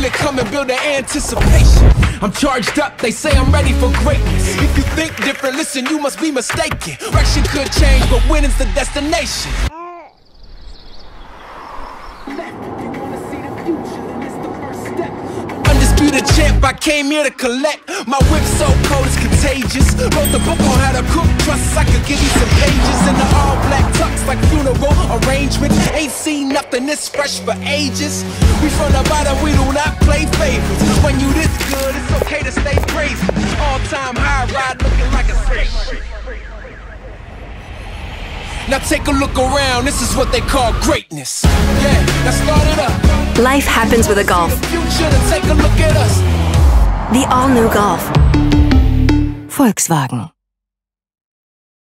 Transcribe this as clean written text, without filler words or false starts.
it coming, build the anticipation. I'm charged up, they say I'm ready for greatness. If you think different, listen, you must be mistaken. Direction could change, but winning's the destination. Undisputed champ, I came here to collect. My whip so cold it's contagious. Wrote the book on how to cook, trust I could give you some pages. In the all black tux like funeral arrangement. Ain't seen nothing this fresh for ages. We from the bottom, we do not play favorites. When you this good, it's okay to stay crazy. All time high ride looking like a spaceship. Now take a look around, this is what they call greatness. Yeah, now start it up. Life happens with a Golf. Take a look at us. The all-new Golf. Volkswagen.